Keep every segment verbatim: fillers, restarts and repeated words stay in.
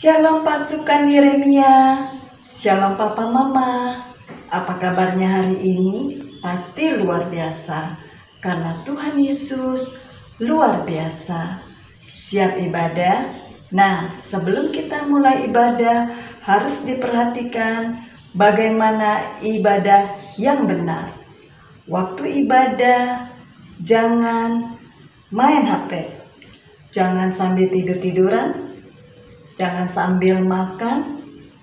Shalom pasukan Yeremia, shalom papa mama. Apa kabarnya hari ini? Pasti luar biasa, karena Tuhan Yesus luar biasa. Siap ibadah? Nah, sebelum kita mulai ibadah, harus diperhatikan bagaimana ibadah yang benar. Waktu ibadah, jangan main H P, jangan sambil tidur-tiduran, jangan sambil makan,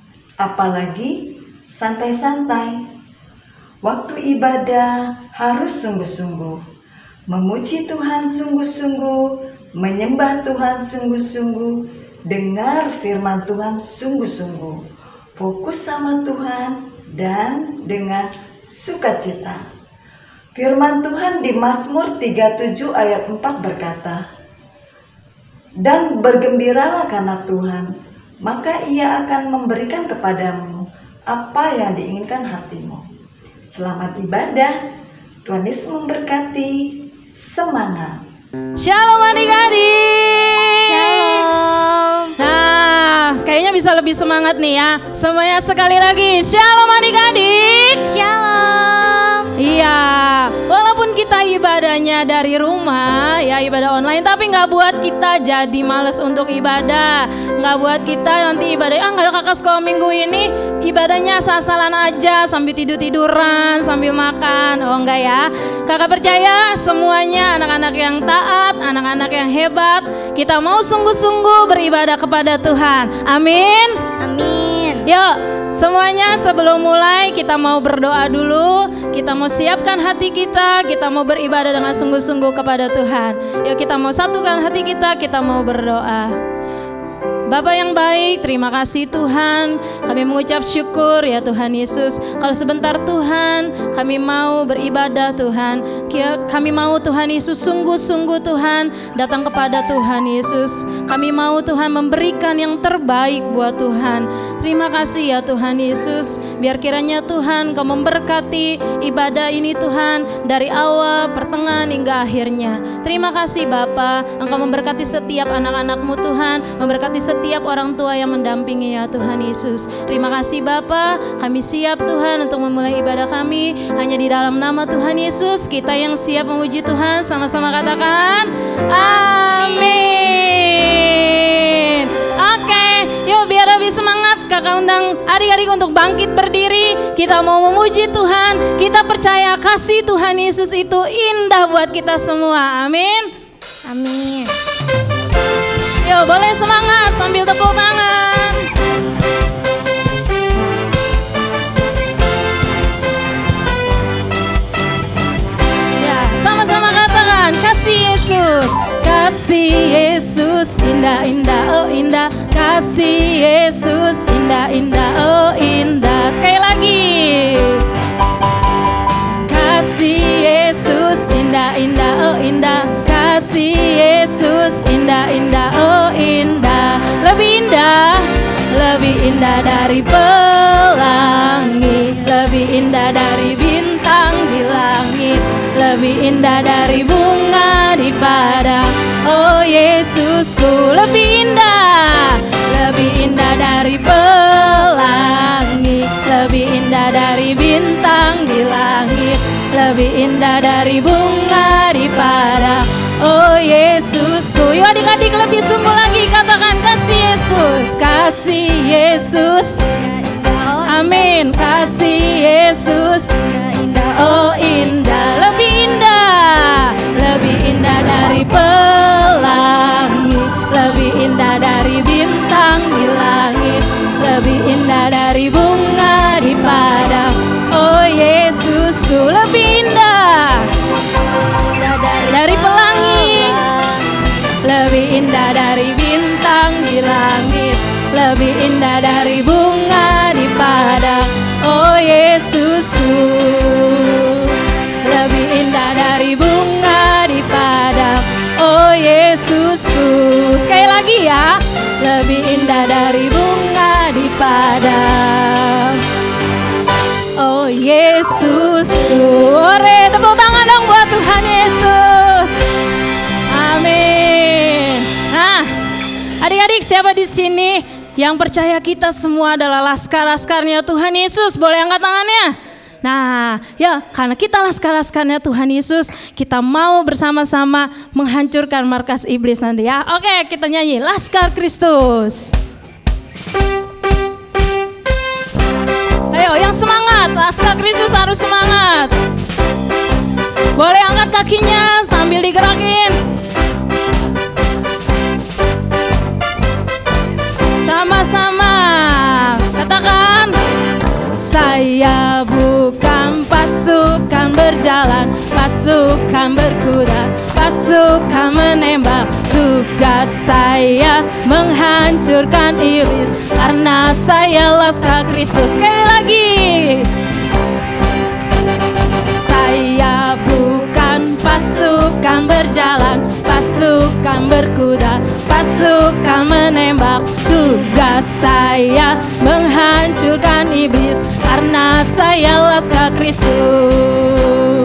apalagi santai-santai. Waktu ibadah harus sungguh-sungguh, memuji Tuhan sungguh-sungguh, menyembah Tuhan sungguh-sungguh, dengar firman Tuhan sungguh-sungguh, fokus sama Tuhan dan dengan sukacita. Firman Tuhan di Mazmur tiga puluh tujuh ayat empat berkata, "Dan bergembiralah karena Tuhan, maka Ia akan memberikan kepadamu apa yang diinginkan hatimu." Selamat ibadah, Tuhan Yesus memberkati. Semangat. Shalom adik-adik. Shalom. Nah, kayaknya bisa lebih semangat nih ya. Semuanya sekali lagi, shalom adik-adik. Shalom. Iya, walaupun kita ibadahnya dari rumah, ya ibadah online, tapi nggak buat kita jadi males untuk ibadah. Nggak buat kita nanti ibadah, ah nggak ada kakak sekolah minggu ini, ibadahnya asal-asalan aja, sambil tidur-tiduran, sambil makan. Oh enggak ya, kakak percaya semuanya anak-anak yang taat, anak-anak yang hebat. Kita mau sungguh-sungguh beribadah kepada Tuhan. Amin. Amin. Yuk, semuanya sebelum mulai kita mau berdoa dulu. Kita mau siapkan hati kita, kita mau beribadah dengan sungguh-sungguh kepada Tuhan. Yuk kita mau satukan hati kita, kita mau berdoa. Bapa yang baik, terima kasih Tuhan. Kami mengucap syukur ya Tuhan Yesus. Kalau sebentar Tuhan, kami mau beribadah Tuhan. Kami mau Tuhan Yesus sungguh-sungguh Tuhan datang kepada Tuhan Yesus. Kami mau Tuhan memberikan yang terbaik buat Tuhan. Terima kasih ya Tuhan Yesus. Biar kiranya Tuhan Kau memberkati ibadah ini Tuhan, dari awal, pertengahan hingga akhirnya. Terima kasih Bapa, Engkau memberkati setiap anak-anak-Mu Tuhan, memberkati setiap Setiap orang tua yang mendampingi ya Tuhan Yesus. Terima kasih Bapa, kami siap Tuhan untuk memulai ibadah kami. Hanya di dalam nama Tuhan Yesus kita yang siap memuji Tuhan. Sama-sama katakan amin. Oke, yuk biar lebih semangat kakak undang adik-adik untuk bangkit berdiri. Kita mau memuji Tuhan. Kita percaya kasih Tuhan Yesus itu indah buat kita semua. Amin. Amin. Yuk boleh semangat sambil tepuk tangan. Ya, sama-sama katakan kasih Yesus. Kasih Yesus indah-indah, oh indah. Kasih Yesus indah-indah, oh indah. Sekali lagi. Kasih Yesus indah-indah, oh indah. Kasih Yesus indah-indah, oh indah. Lebih indah, lebih indah dari pelangi, lebih indah dari bintang di langit, lebih indah dari bunga di padang. Oh Yesusku, lebih indah, lebih indah dari pelangi, lebih indah dari bintang di langit, lebih indah dari bunga di padang. Oh Yesusku, yuk adik-adik lebih sungguh lagi katakan kasih Yesus, kasih Yesus, amin. Kasih Yesus, oh indah, lebih indah, lebih indah dari pelangi, lebih indah dari bintang di langit, lebih indah dari bunga di padang. Oh Yesusku, lebih indah dari pelangi, lebih indah dari bintang di langit, lebih indah dari bunga di padang. Oh Yesusku, lebih indah dari bunga di padang. Oh Yesusku, sekali lagi ya, lebih indah dari bunga di padang. Oh Yesusku, ore tepuk tangan dong buat Tuhan Yesus. Amin. Nah, adik-adik siapa di sini Yang percaya kita semua adalah laskar-laskarnya Tuhan Yesus. Boleh angkat tangannya? Nah, ya karena kita laskar-laskarnya Tuhan Yesus, kita mau bersama-sama menghancurkan markas iblis nanti ya. Oke, kita nyanyi Laskar Kristus. Ayo yang semangat, Laskar Kristus harus semangat. Boleh angkat kakinya sambil digerakin. Sama-sama katakan, saya bukan pasukan berjalan, pasukan berkuda, pasukan menembak. Tugas saya menghancurkan iblis, karena saya laskar Kristus. Sekali lagi, saya bukan pasukan berjalan, pasukan berkuda, pasukan menembak. Tugas saya menghancurkan iblis, karena saya laskar Kristus.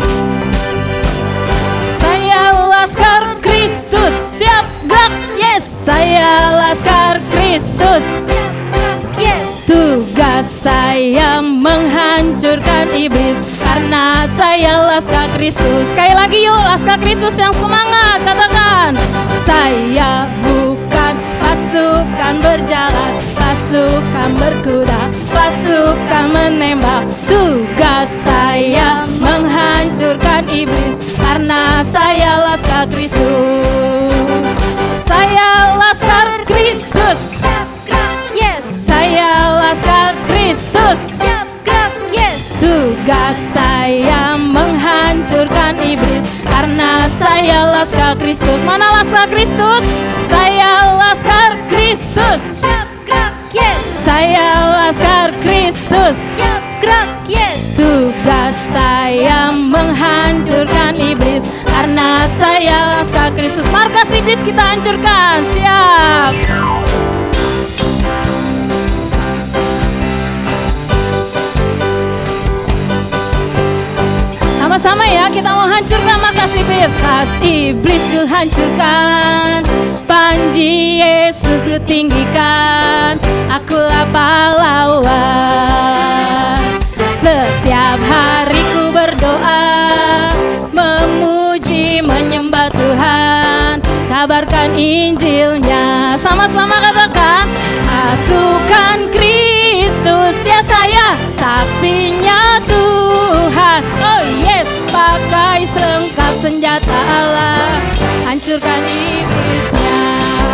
Saya laskar Kristus, siap gerak, yes. Saya laskar Kristus, Yes. tugas saya menghancurkan iblis, karena saya laskar Kristus. Sekali lagi yuk, laskar Kristus yang semangat, katakan, saya bukan pasukan berjalan, pasukan berkuda, pasukan menembak. Tugas saya menghancurkan iblis, karena saya laskar Kristus. Saya laskar Kristus, Siap gerak, yes. saya laskar Kristus. Siap gerak, yes. Tugas saya menghancurkan iblis, karena saya laskar Kristus. Mana laskar Kristus? Saya laskar Kristus. Siap gerak, yes. Saya laskar Kristus. Siap gerak, yes. Tugas saya menghancurkan iblis, karena saya laskar Kristus. Markas iblis kita hancurkan. Siap. Sama-sama ya, kita mau hancurkan markas iblis. Markas iblis dihancurkan, panji Yesus ditinggikan. Akulah pahlawan. Setiap hari ku berdoa, memuji menyembah Tuhan, kabarkan Injilnya. Sama-sama katakan, pasukan Kristus, ya saya saksinya Tuhan. Oh yes, pakai selengkap senjata Allah, hancurkan iblisnya.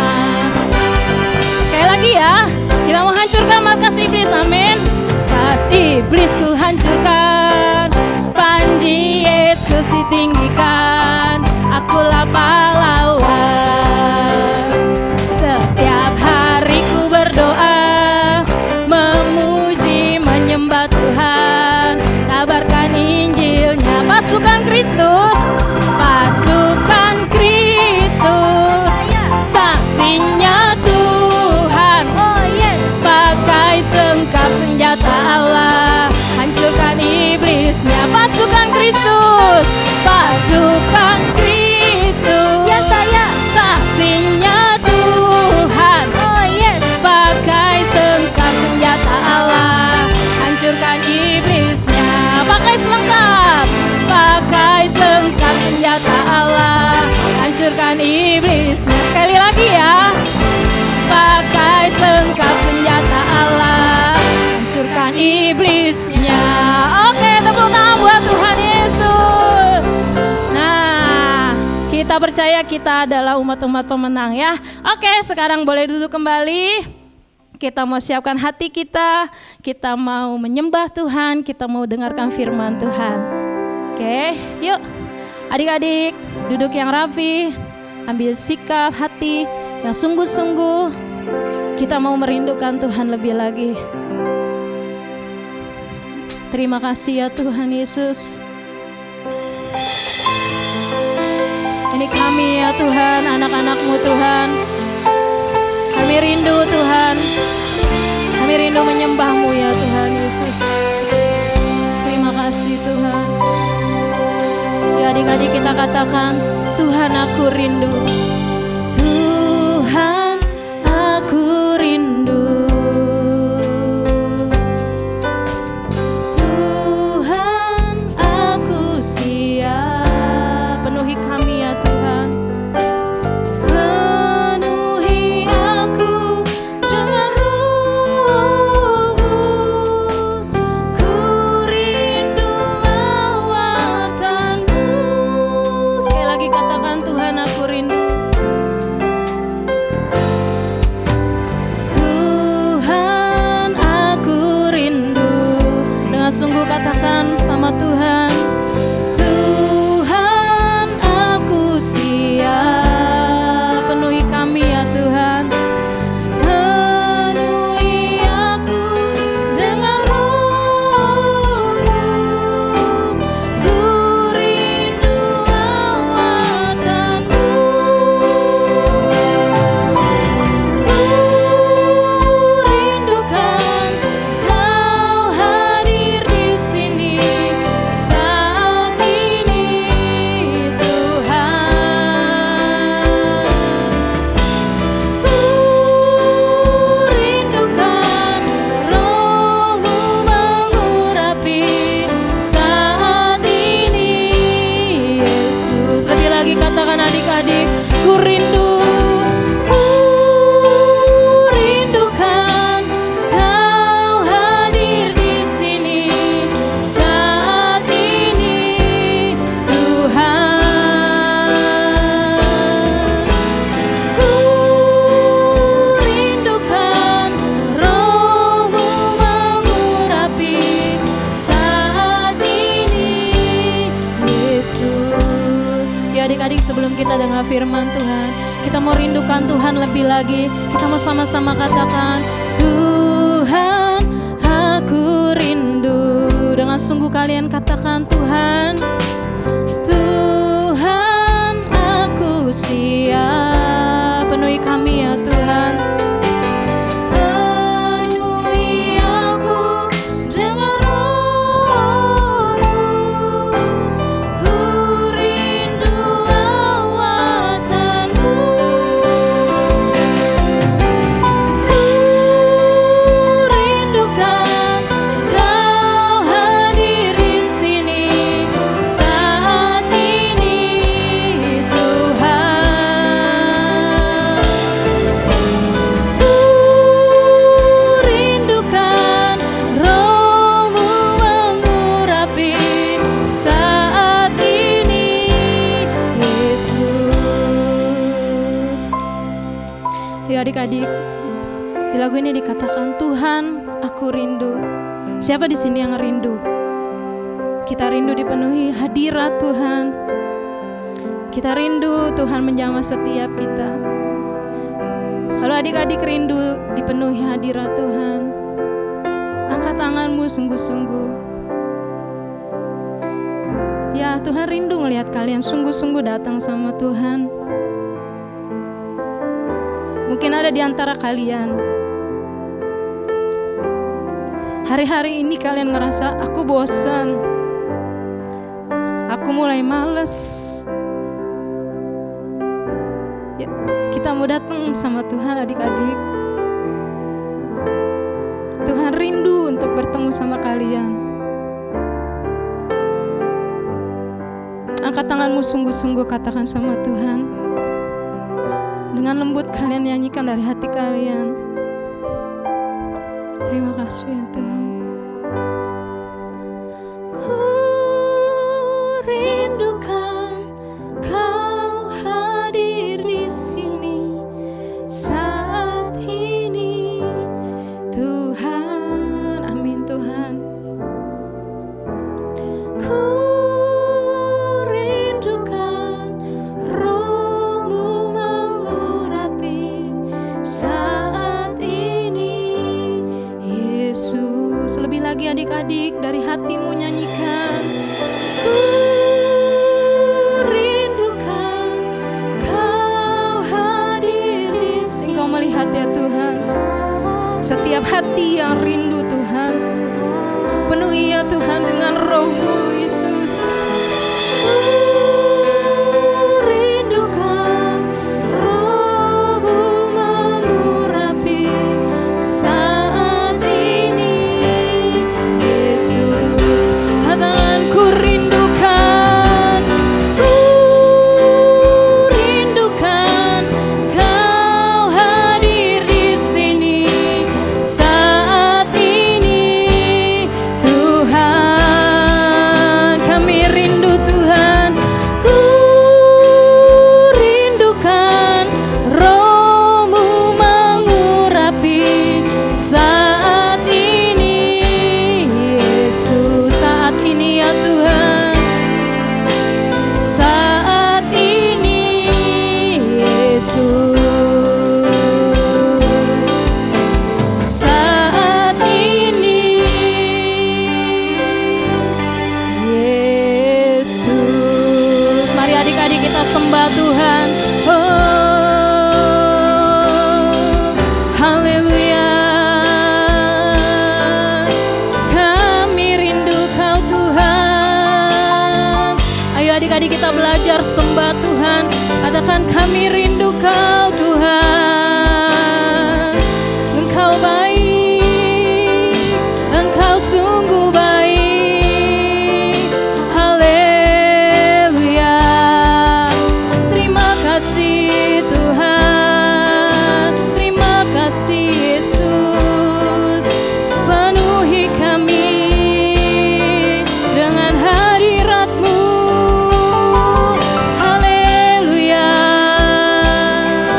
Sekali lagi ya, kita mau hancurkan markas iblis, amin. Markas iblis ku hancurkan, panji Yesus ditinggikan. Akulah pahlawan. Setiap hari ku berdoa, memuji menyembah Tuhan, kabarkan Injilnya. Pasukan Kristus, pasukan Kristus, saksinya Tuhan. Oh yes. Pakai selengkap senjata Allah, hancurkan iblisnya. Pasukan Kristus, pasukan Kristus, Ya saya. saksinya Tuhan. Oh yes. Pakai selengkap senjata Allah, hancurkan iblisnya. Pakai selengkap, pakai selengkap senjata Allah, hancurkan iblisnya. Sekali lagi ya, pakai selengkap senjata Allah, hancurkan iblisnya. Oke, tepuk tangan buat Tuhan Yesus. Nah, kita percaya kita adalah umat-umat pemenang ya. Oke, sekarang boleh duduk kembali. Kita mau siapkan hati kita, kita mau menyembah Tuhan, kita mau dengarkan firman Tuhan. Oke, yuk adik-adik duduk yang rapi, ambil sikap hati yang sungguh-sungguh. Kita mau merindukan Tuhan lebih lagi. Terima kasih ya Tuhan Yesus. Ini kami ya Tuhan, anak-anak-Mu Tuhan. Kami rindu Tuhan, kami rindu menyembah-Mu ya Tuhan Yesus. Terima kasih Tuhan. Ya adik-adik kita katakan, Tuhan aku rindu. Tuhan aku rindu. mendengar firman Tuhan. Kita mau rindukan Tuhan lebih lagi. Kita mau sama-sama katakan, Tuhan, aku rindu. Dengan sungguh kalian katakan, Tuhan, Tuhan, aku siap. Penuhi kami ya Tuhan. Adik-adik, di lagu ini dikatakan, Tuhan, aku rindu. Siapa di sini yang rindu? Kita rindu dipenuhi hadirat Tuhan. Kita rindu Tuhan menjamah setiap kita. Kalau adik-adik rindu dipenuhi hadirat Tuhan, angkat tanganmu sungguh-sungguh. Ya, Tuhan rindu ngelihat kalian sungguh-sungguh datang sama Tuhan. Mungkin ada di antara kalian, hari-hari ini kalian ngerasa, aku bosan, aku mulai males. Ya, kita mau datang sama Tuhan adik-adik. Tuhan rindu untuk bertemu sama kalian. Angkat tanganmu sungguh-sungguh, katakan sama Tuhan. Dengan lembut kalian nyanyikan dari hati kalian. Terima kasih ya Tuhan. Ku rindukan Kau hadir di sini saat ini, Tuhan. Amin Tuhan. Ku lagi adik-adik, dari hatimu nyanyikan. Ku rindukan Kau hadir di sini. Engkau melihat ya Tuhan, setiap hati yang rindu Tuhan, penuhi ya Tuhan dengan Roh-Mu Yesus. Adik-adik kita belajar sembah Tuhan. Katakan, kami rindu Kau Tuhan. Engkau baik, Engkau sungguh baik. Haleluya. Terima kasih Tuhan, terima kasih Yesus. Penuhi kami dengan hadirat-Mu. Haleluya.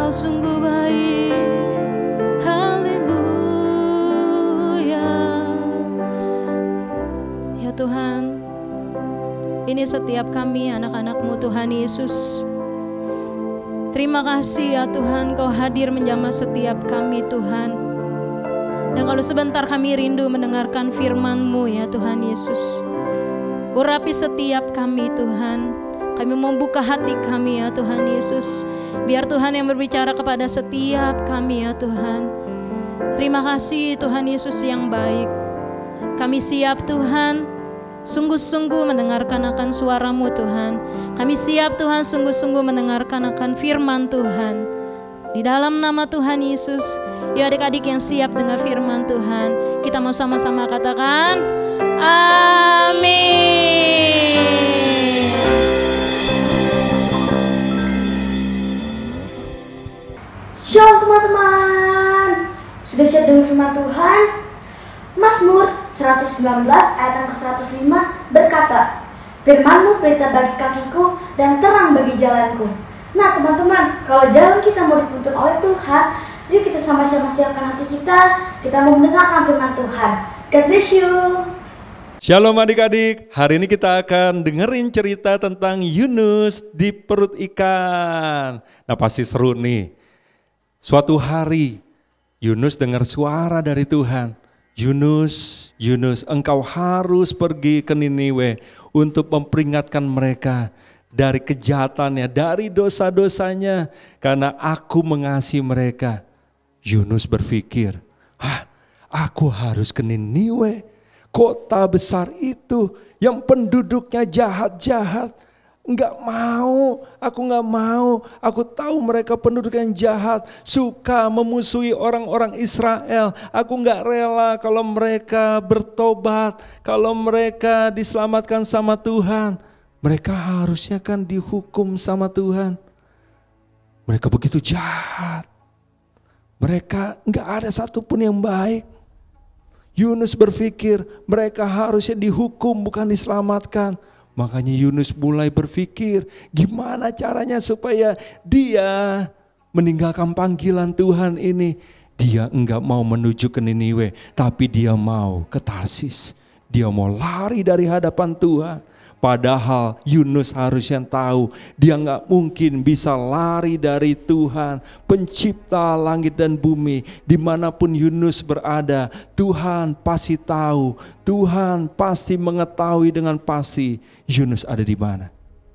Engkau sungguh baik. Haleluya. Ya Tuhan, ini setiap kami anak-anak-Mu Tuhan Yesus. Terima kasih ya Tuhan, Kau hadir menjamah setiap kami Tuhan. Dan kalau sebentar kami rindu mendengarkan firman-Mu ya Tuhan Yesus. Urapi setiap kami Tuhan. Kami membuka hati kami ya Tuhan Yesus. Biar Tuhan yang berbicara kepada setiap kami ya Tuhan. Terima kasih Tuhan Yesus yang baik. Kami siap Tuhan, sungguh-sungguh mendengarkan akan suara-Mu Tuhan. Kami siap Tuhan, sungguh-sungguh mendengarkan akan firman Tuhan. Di dalam nama Tuhan Yesus, ya adik-adik yang siap dengar firman Tuhan, kita mau sama-sama katakan amin. Shalom teman-teman. Sudah siap dengar firman Tuhan? Mazmur seratus sembilan belas ayat yang ke seratus lima berkata, firman-Mu pelita bagi kakiku dan terang bagi jalanku. Nah teman-teman, kalau jalan kita mau dituntun oleh Tuhan, yuk kita sama-sama siapkan hati kita. Kita mau mendengarkan firman Tuhan. God bless you. Shalom adik-adik, hari ini kita akan dengerin cerita tentang Yunus di perut ikan. Nah pasti seru nih. Suatu hari Yunus dengar suara dari Tuhan. Yunus, Yunus, engkau harus pergi ke Niniwe untuk memperingatkan mereka dari kejahatannya, dari dosa-dosanya, karena aku mengasihi mereka. Yunus berpikir, hah, aku harus ke Niniwe, kota besar itu yang penduduknya jahat-jahat. Enggak mau, aku enggak mau. Aku tahu mereka penduduk yang jahat, suka memusuhi orang-orang Israel. Aku enggak rela kalau mereka bertobat, kalau mereka diselamatkan sama Tuhan. Mereka harusnya kan dihukum sama Tuhan. Mereka begitu jahat. Mereka enggak ada satupun yang baik. Yunus berpikir mereka harusnya dihukum bukan diselamatkan. Makanya Yunus mulai berpikir gimana caranya supaya dia meninggalkan panggilan Tuhan ini. Dia enggak mau menuju ke Niniwe, tapi dia mau ke Tarsis. Dia mau lari dari hadapan Tuhan. Padahal Yunus harusnya tahu dia enggak mungkin bisa lari dari Tuhan, pencipta langit dan bumi. Dimanapun Yunus berada, Tuhan pasti tahu, Tuhan pasti mengetahui dengan pasti Yunus ada di mana.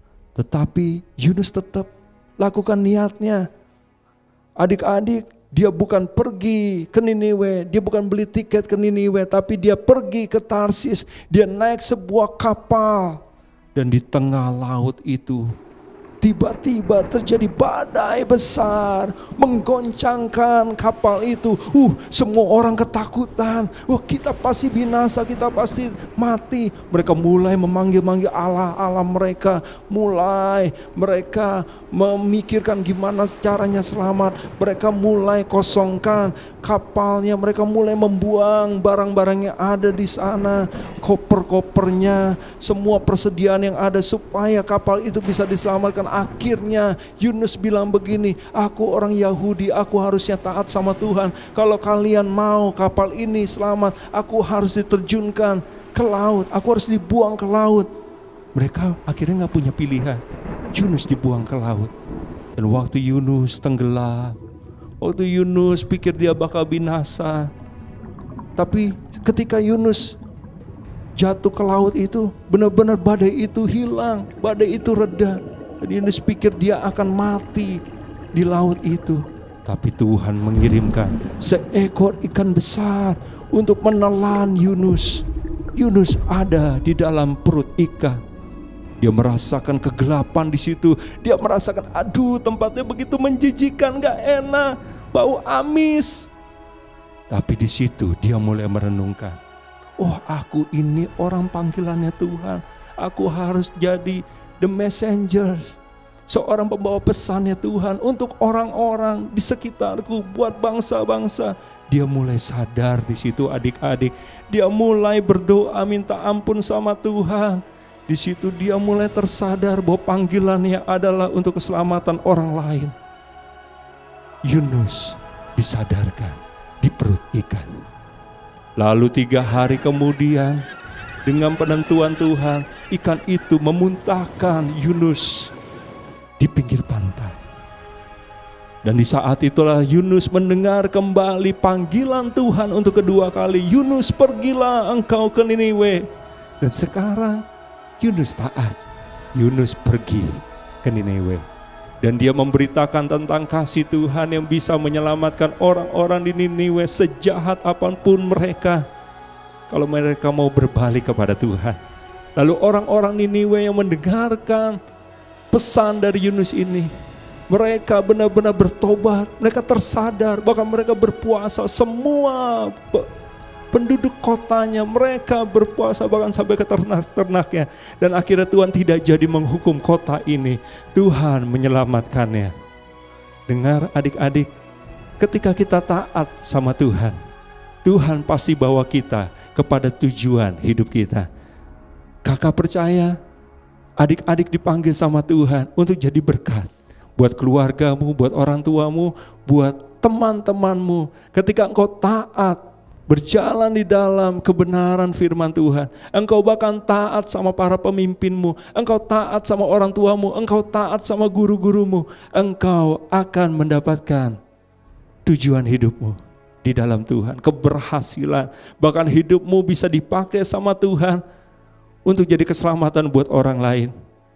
Tetapi Yunus tetap lakukan niatnya. Adik-adik, dia bukan pergi ke Niniwe, dia bukan beli tiket ke Niniwe, tapi dia pergi ke Tarsis. Dia naik sebuah kapal. Dan di tengah laut itu tiba-tiba terjadi badai besar menggoncangkan kapal itu. Uh, semua orang ketakutan. Wah, kita pasti binasa, kita pasti mati. Mereka mulai memanggil-manggil Allah-Allah mereka. Mulai mereka memikirkan gimana caranya selamat. Mereka mulai kosongkan kapalnya. Mereka mulai membuang barang-barang yang ada di sana, koper-kopernya, semua persediaan yang ada supaya kapal itu bisa diselamatkan. Akhirnya Yunus bilang begini, aku orang Yahudi, aku harusnya taat sama Tuhan. Kalau kalian mau kapal ini selamat, aku harus diterjunkan ke laut, aku harus dibuang ke laut. Mereka akhirnya gak punya pilihan. Yunus dibuang ke laut. Dan waktu Yunus tenggelam, waktu Yunus pikir dia bakal binasa, tapi ketika Yunus jatuh ke laut itu, benar-benar badai itu hilang, badai itu reda. Dan Yunus pikir dia akan mati di laut itu. Tapi Tuhan mengirimkan seekor ikan besar untuk menelan Yunus. Yunus ada di dalam perut ikan. Dia merasakan kegelapan di situ. Dia merasakan, aduh, tempatnya begitu menjijikan, gak enak, bau amis. Tapi di situ dia mulai merenungkan, oh, aku ini orang panggilannya Tuhan. Aku harus jadi the messenger, seorang pembawa pesannya Tuhan untuk orang-orang di sekitarku, buat bangsa-bangsa. Dia mulai sadar di situ, adik-adik. Dia mulai berdoa minta ampun sama Tuhan. Di situ dia mulai tersadar bahwa panggilannya adalah untuk keselamatan orang lain. Yunus disadarkan di perut ikan. Lalu tiga hari kemudian, dengan penentuan Tuhan, ikan itu memuntahkan Yunus di pinggir pantai. Dan di saat itulah Yunus mendengar kembali panggilan Tuhan untuk kedua kali. Yunus, pergilah engkau ke Niniwe. Dan sekarang Yunus taat. Yunus pergi ke Niniwe. Dan dia memberitakan tentang kasih Tuhan yang bisa menyelamatkan orang-orang di Niniwe sejahat apapun mereka. Kalau mereka mau berbalik kepada Tuhan. Lalu orang-orang Niniwe yang mendengarkan pesan dari Yunus ini, mereka benar-benar bertobat, mereka tersadar, bahkan mereka berpuasa. Semua penduduk kotanya mereka berpuasa, bahkan sampai ke ternak-ternaknya. Dan akhirnya Tuhan tidak jadi menghukum kota ini, Tuhan menyelamatkannya. Dengar adik-adik, ketika kita taat sama Tuhan, Tuhan pasti bawa kita kepada tujuan hidup kita. Kakak percaya, adik-adik dipanggil sama Tuhan untuk jadi berkat. Buat keluargamu, buat orang tuamu, buat teman-temanmu. Ketika engkau taat, berjalan di dalam kebenaran firman Tuhan, engkau bahkan taat sama para pemimpinmu, engkau taat sama orang tuamu, engkau taat sama guru-gurumu, engkau akan mendapatkan tujuan hidupmu di dalam Tuhan, keberhasilan. Bahkan hidupmu bisa dipakai sama Tuhan untuk jadi keselamatan buat orang lain.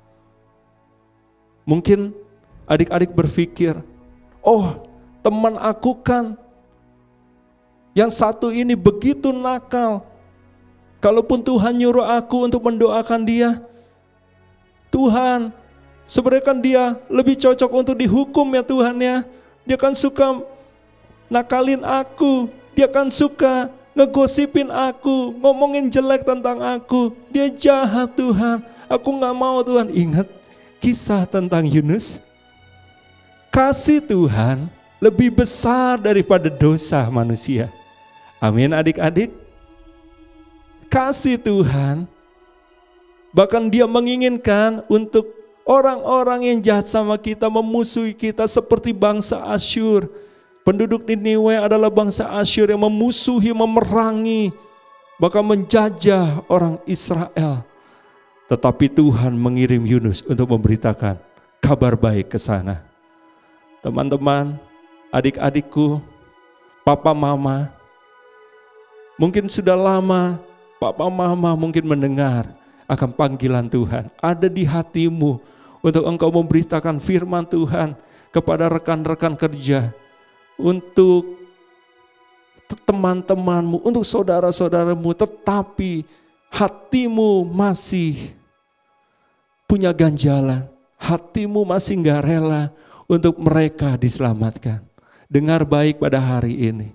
Mungkin adik-adik berpikir, oh teman aku kan yang satu ini begitu nakal. Kalaupun Tuhan nyuruh aku untuk mendoakan dia, Tuhan sebenarnya kan dia lebih cocok untuk dihukum ya Tuhan ya. Dia kan suka nakalin aku, dia kan suka ngegosipin aku, ngomongin jelek tentang aku. Dia jahat Tuhan, aku gak mau Tuhan. Ingat kisah tentang Yunus. Kasih Tuhan lebih besar daripada dosa manusia. Amin adik-adik. Kasih Tuhan bahkan dia menginginkan untuk orang-orang yang jahat sama kita, memusuhi kita seperti bangsa Asyur. Penduduk Niniwe adalah bangsa Asyur yang memusuhi, memerangi, bahkan menjajah orang Israel. Tetapi Tuhan mengirim Yunus untuk memberitakan kabar baik ke sana. Teman-teman, adik-adikku, papa mama, mungkin sudah lama papa mama mungkin mendengar akan panggilan Tuhan. Ada di hatimu untuk engkau memberitakan firman Tuhan kepada rekan-rekan kerja, untuk teman-temanmu, untuk saudara-saudaramu, tetapi hatimu masih punya ganjalan, hatimu masih gak rela untuk mereka diselamatkan. Dengar baik pada hari ini,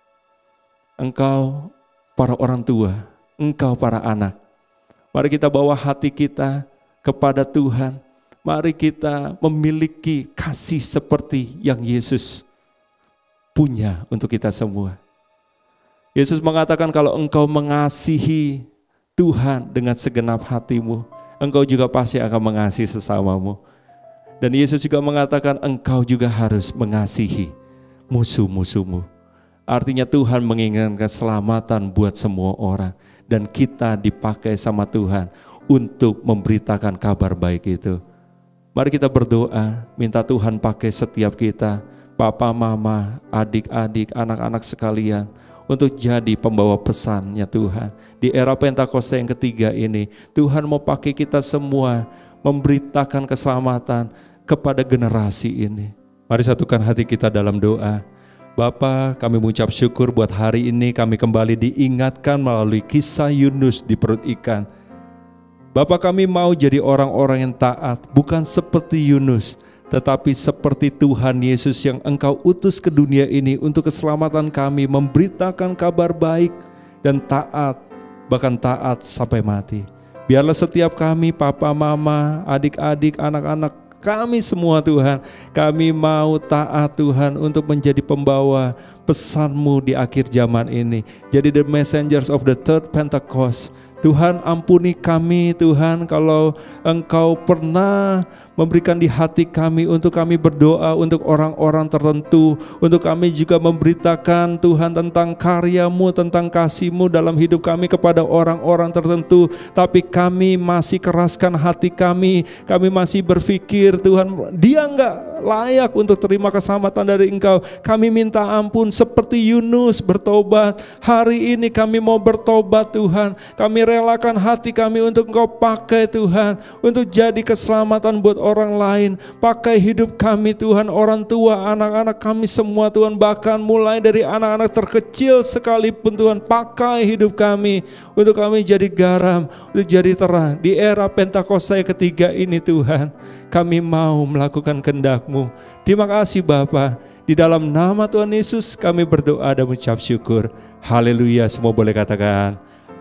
engkau para orang tua, engkau para anak, mari kita bawa hati kita kepada Tuhan. Mari kita memiliki kasih seperti yang Yesus punya untuk kita semua. Yesus mengatakan kalau engkau mengasihi Tuhan dengan segenap hatimu, engkau juga pasti akan mengasihi sesamamu. Dan Yesus juga mengatakan engkau juga harus mengasihi musuh-musuhmu. Artinya Tuhan menginginkan keselamatan buat semua orang. Dan kita dipakai sama Tuhan untuk memberitakan kabar baik itu. Mari kita berdoa, minta Tuhan pakai setiap kita, papa, mama, adik-adik, anak-anak sekalian, untuk jadi pembawa pesannya Tuhan. Di era Pentakosta yang ketiga ini, Tuhan mau pakai kita semua memberitakan keselamatan kepada generasi ini. Mari satukan hati kita dalam doa. Bapa, kami mengucap syukur buat hari ini kami kembali diingatkan melalui kisah Yunus di perut ikan. Bapa, kami mau jadi orang-orang yang taat, bukan seperti Yunus, tetapi seperti Tuhan Yesus yang Engkau utus ke dunia ini untuk keselamatan kami, memberitakan kabar baik dan taat, bahkan taat sampai mati. Biarlah setiap kami, papa, mama, adik-adik, anak-anak, kami semua Tuhan, kami mau taat Tuhan untuk menjadi pembawa pesan-Mu di akhir zaman ini. Jadi the messengers of the third Pentecost. Tuhan ampuni kami Tuhan kalau Engkau pernah memberikan di hati kami untuk kami berdoa untuk orang-orang tertentu, untuk kami juga memberitakan Tuhan tentang karya-Mu, tentang kasih-Mu dalam hidup kami kepada orang-orang tertentu, tapi kami masih keraskan hati kami, kami masih berpikir Tuhan dia enggak layak untuk terima keselamatan dari Engkau. Kami minta ampun seperti Yunus bertobat. Hari ini kami mau bertobat Tuhan, kami relakan hati kami untuk Engkau pakai Tuhan, untuk jadi keselamatan buat orang lain. Pakai hidup kami Tuhan, orang tua, anak-anak kami semua Tuhan, bahkan mulai dari anak-anak terkecil sekalipun Tuhan, pakai hidup kami untuk kami jadi garam, untuk jadi terang. Di era Pentakosta ketiga ini Tuhan, kami mau melakukan kehendak-Mu. Terima kasih Bapa. Di dalam nama Tuhan Yesus kami berdoa dan mengucap syukur. Haleluya, semua boleh katakan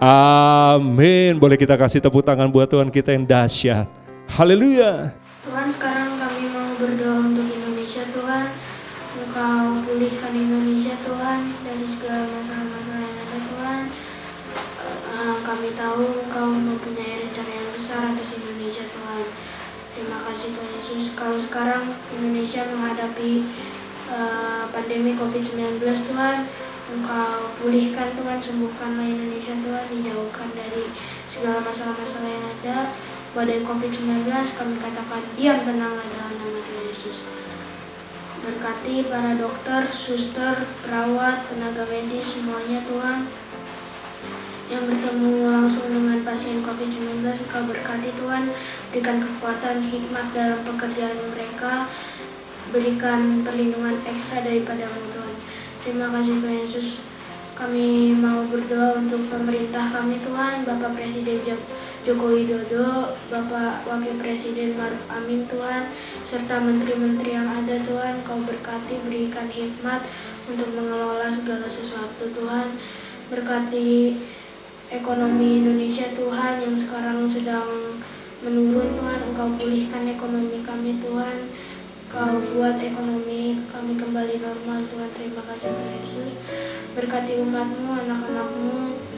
amin. Boleh kita kasih tepuk tangan buat Tuhan kita yang dahsyat. Haleluya. Tuhan, sekarang kami mau berdoa untuk Indonesia Tuhan. Engkau pulihkan Indonesia Tuhan dari segala masalah-masalah yang ada Tuhan. Uh, kami tahu Engkau mempunyai rencana yang besar atas Indonesia Tuhan. Terima kasih Tuhan Yesus. Kalau sekarang Indonesia menghadapi uh, pandemi covid sembilan belas Tuhan, Engkau pulihkan Tuhan, sembuhkanlah Indonesia Tuhan, dijauhkan dari segala masalah-masalah yang ada. Badai covid sembilan belas kami katakan diam, tenanglah dalam nama Tuhan Yesus. Berkati para dokter, suster, perawat, tenaga medis semuanya Tuhan, yang bertemu langsung dengan pasien covid sembilan belas, Engkau berkati Tuhan, berikan kekuatan, hikmat dalam pekerjaan mereka, berikan perlindungan ekstra daripada-Mu Tuhan. Terima kasih Tuhan Yesus. Kami mau berdoa untuk pemerintah kami Tuhan, Bapak Presiden Joko Widodo, Bapak Wakil Presiden Maruf Amin Tuhan, serta menteri-menteri yang ada Tuhan, Kau berkati, berikan hikmat untuk mengelola segala sesuatu Tuhan. Berkati ekonomi Indonesia Tuhan yang sekarang sedang menurun Tuhan, Engkau pulihkan ekonomi kami Tuhan, Kau buat ekonomi kami kembali normal Tuhan. Terima kasih Tuhan Yesus. Berkati umat-Mu, anak-anak-Mu,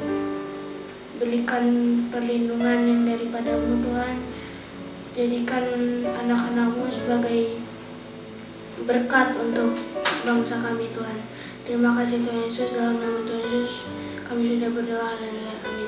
berikan perlindungan yang daripada-Mu Tuhan. Jadikan anak-anak-Mu sebagai berkat untuk bangsa kami Tuhan. Terima kasih Tuhan Yesus, dalam nama Tuhan Yesus kami sudah berdoa. Haleluya, amin.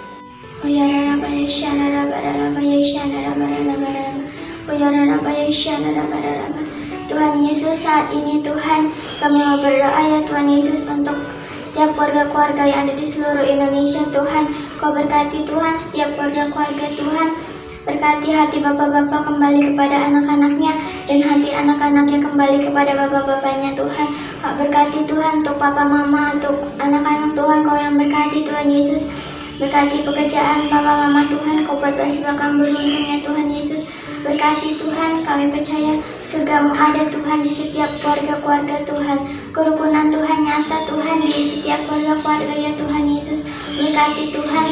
Tuhan Yesus, saat ini Tuhan kami mau berdoa ya Tuhan Yesus untuk setiap keluarga-keluarga yang ada di seluruh Indonesia Tuhan. Kau berkati Tuhan setiap keluarga-keluarga Tuhan. Berkati hati bapak-bapak kembali kepada anak-anaknya, dan hati anak-anaknya kembali kepada bapak-bapaknya Tuhan. Kau berkati Tuhan untuk papa mama, untuk anak-anak Tuhan, Kau yang berkati Tuhan Yesus. Berkati pekerjaan papa mama Tuhan, Kau buat bahkan beruntung ya Tuhan Yesus. Berkati Tuhan, kami percaya surga-Mu ada Tuhan di setiap keluarga-keluarga Tuhan. Kerukunan Tuhan nyata Tuhan di setiap keluarga-keluarga ya Tuhan Yesus. Berkati Tuhan,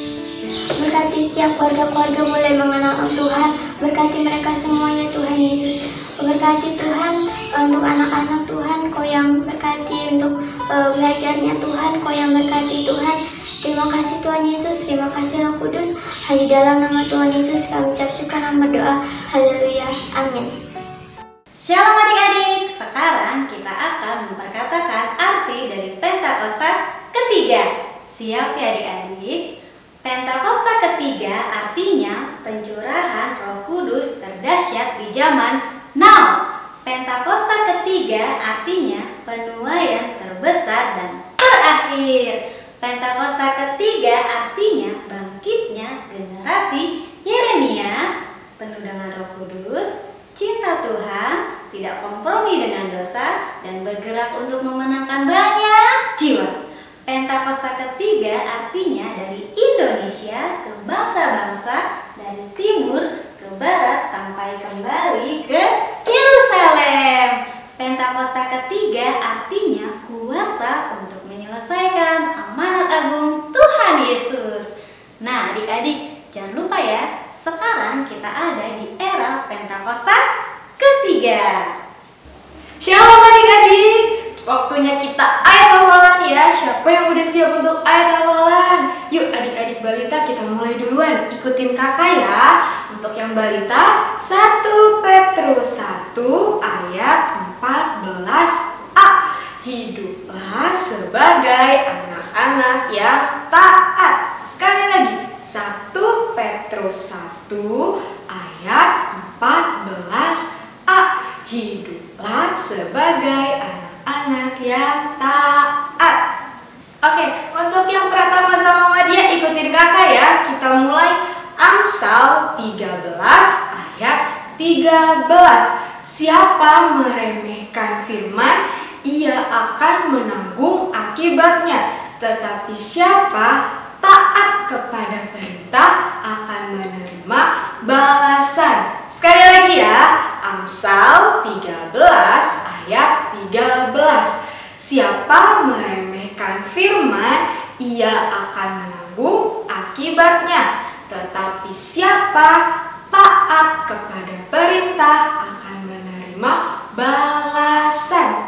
berkati setiap keluarga-keluarga mulai mengenal Tuhan. Berkati mereka semua ya Tuhan Yesus. Berkati Tuhan untuk anak-anak Tuhan, Kau yang berkati untuk uh, belajarnya Tuhan, Kau yang berkati Tuhan. Terima kasih Tuhan Yesus, terima kasih Roh Kudus. Hanya dalam nama Tuhan Yesus kami ucap syukur dan berdoa. Haleluya, amin. Shalom adik-adik, sekarang kita akan memperkatakan arti dari Pentakosta ketiga. Siap ya adik-adik? Pentakosta ketiga artinya pencurahan Roh Kudus terdahsyat di zaman now. Pentakosta ketiga artinya penuaian terbesar dan terakhir. Pentakosta ketiga artinya bangkitnya generasi Yeremia, penuh dengan Roh Kudus, cinta Tuhan, tidak kompromi dengan dosa, dan bergerak untuk memenangkan banyak jiwa. Pentakosta ketiga artinya dari Indonesia ke bangsa-bangsa, dari timur ke barat sampai kembali ke Yerusalem. Pentakosta ketiga artinya kuasa untuk menyelesaikan amanat agung Tuhan Yesus. Nah adik-adik, jangan lupa ya, sekarang kita ada di era Pentakosta ketiga. Shalom adik-adik, waktunya kita ayat hafalan ya. Siapa yang udah siap untuk ayat hafalan? Yuk adik-adik balita kita mulai duluan. Ikutin kakak ya. Untuk yang balita, satu Petrus satu ayat empat belas a. Hiduplah sebagai anak-anak yang taat. Sekali lagi, satu Petrus satu ayat empat belas a. Hiduplah sebagai anak-anak yang taat. Oke, untuk yang pertama sama Madia, ikutin kakak ya. Kita mulai Amsal tiga belas ayat tiga belas. Siapa meremehkan firman, ia akan menanggung akibatnya. Tetapi siapa taat kepada perintah akan menerima balasan. Sekali lagi ya, Amsal tiga belas ayat tiga belas. Siapa meremehkan firman, ia akan menanggung akibatnya. Tetapi siapa taat kepada perintah akan menerima balasan.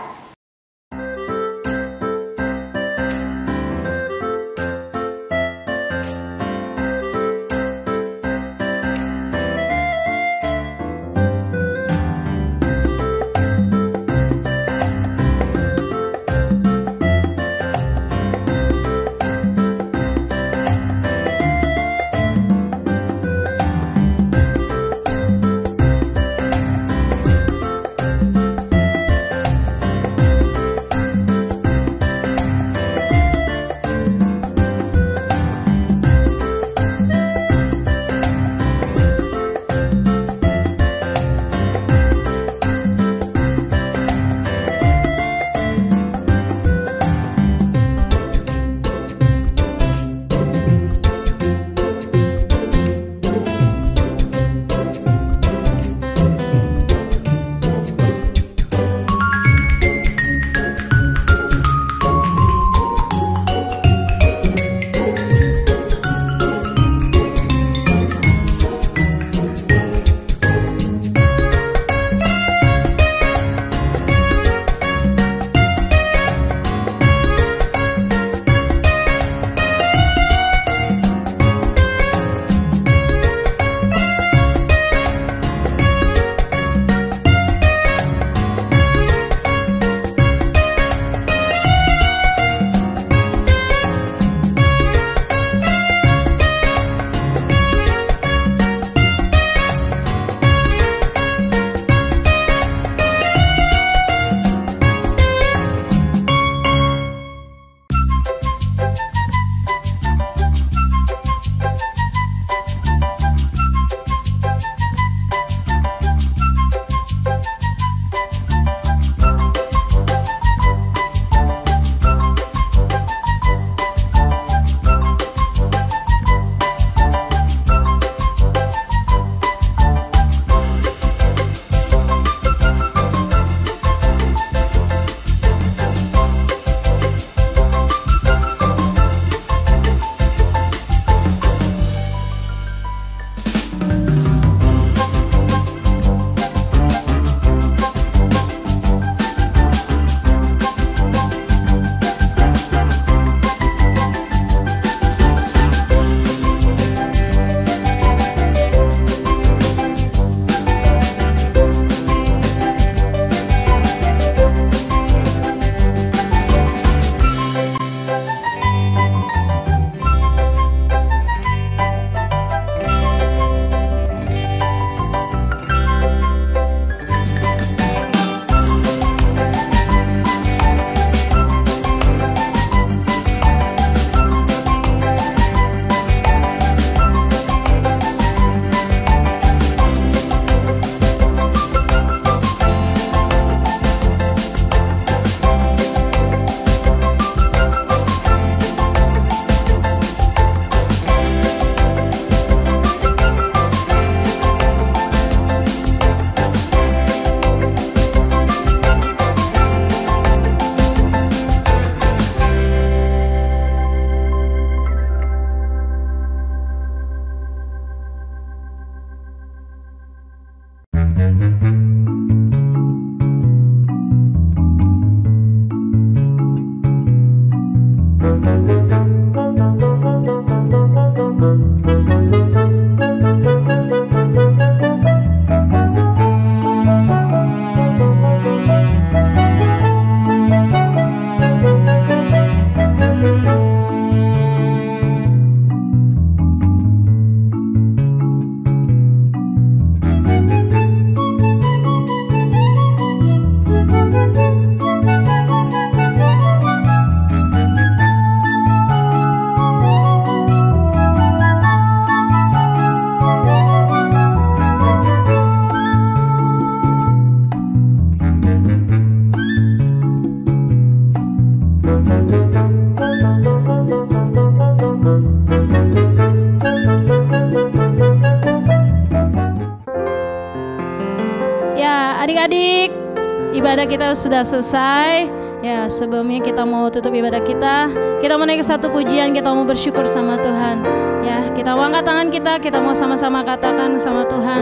ibadah kita sudah selesai. Ya, sebelumnya kita mau tutup ibadah kita. Kita mau naik ke satu pujian, kita mau bersyukur sama Tuhan. Ya, kita mau angkat tangan kita, kita mau sama-sama katakan sama Tuhan.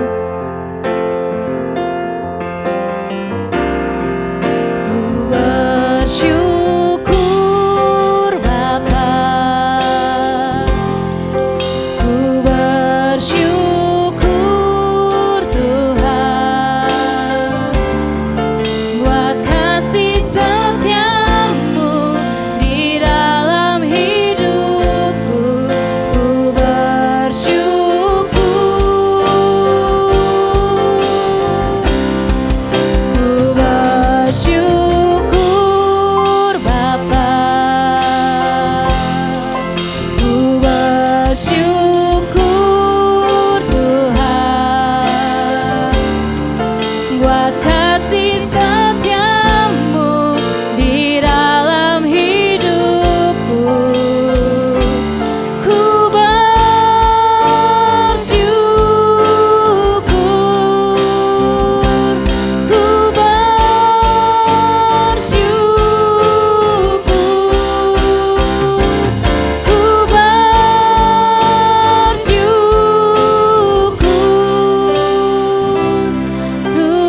Ku bersyukur Bapa, ku bersyukur Tuhan, buat kasih setiamu di dalam hidupku. Ku bersyukur, ku bersyukur Bapa, ku bersyukur Tuhan, buat kasih setiamu di dalam hidupku. Ku bersyukur, ku bersyukur, ku bersyukur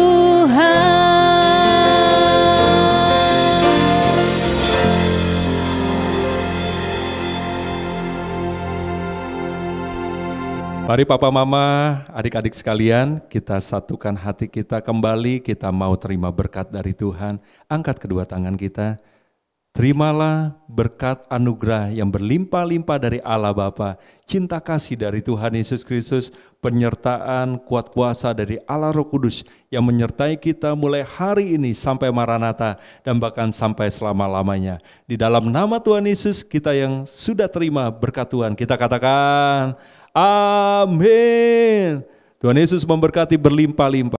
Tuhan. Mari Papa Mama, adik-adik sekalian, kita satukan hati kita kembali, kita mau terima berkat dari Tuhan. Angkat kedua tangan kita. Terimalah berkat anugerah yang berlimpah-limpah dari Allah Bapa, cinta kasih dari Tuhan Yesus Kristus, penyertaan kuat kuasa dari Allah Roh Kudus yang menyertai kita mulai hari ini sampai Maranatha dan bahkan sampai selama-lamanya. Di dalam nama Tuhan Yesus, kita yang sudah terima berkat Tuhan, kita katakan amin. Tuhan Yesus memberkati berlimpah-limpah.